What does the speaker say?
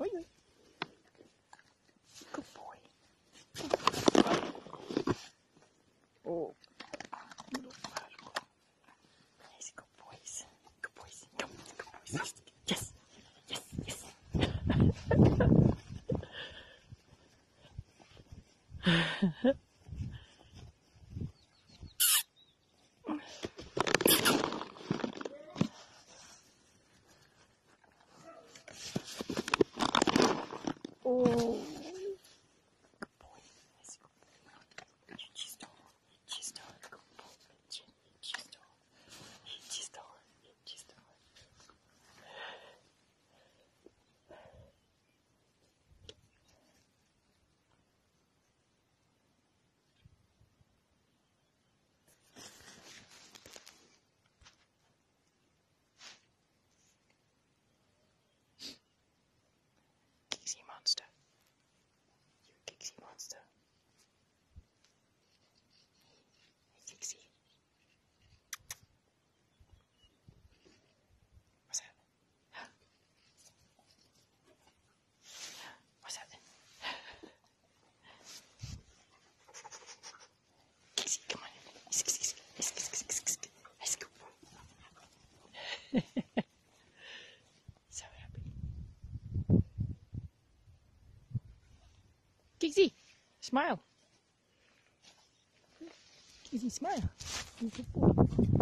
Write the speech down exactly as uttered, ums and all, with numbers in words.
boy. Good boy. Oh. Nice, good boys. Good boys. Come, good boys. Yes. Yes, yes. Oh. Good boy. Nice, good boy. You чисто. Чисто. Good boy. Чисто. Чисто. Чисто. Gigsy monster. You a Gigsy monster. Hey, Gigsy. What's that? What's that? Gigsy, come on. Let's go. So happy. Gigsy, smile. Gigsy, smile. Good boy.